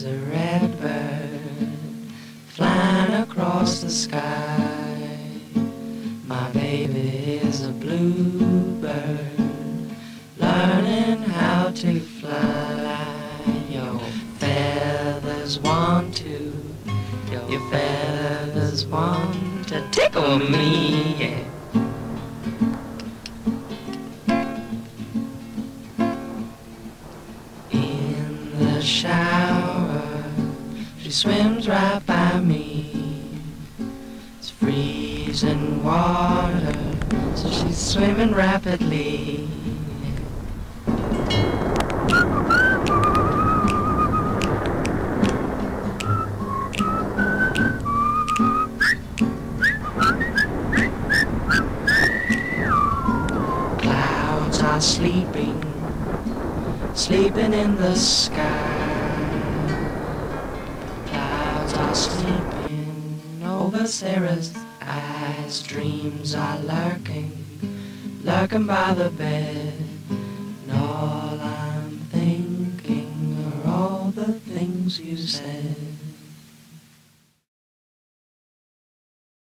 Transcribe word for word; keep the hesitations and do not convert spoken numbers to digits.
a red bird flying across the sky. My baby is a bluebird learning how to fly. Your feathers want to, your feathers want to tickle me, yeah. In the shower, she swims right by me. It's freezing water, so she's swimming rapidly. Clouds are sleeping, sleeping in the sky. Clouds are sleeping over Sarah's eyes. Dreams are lurking, lurking by the bed. And all I'm thinking are all the things you said.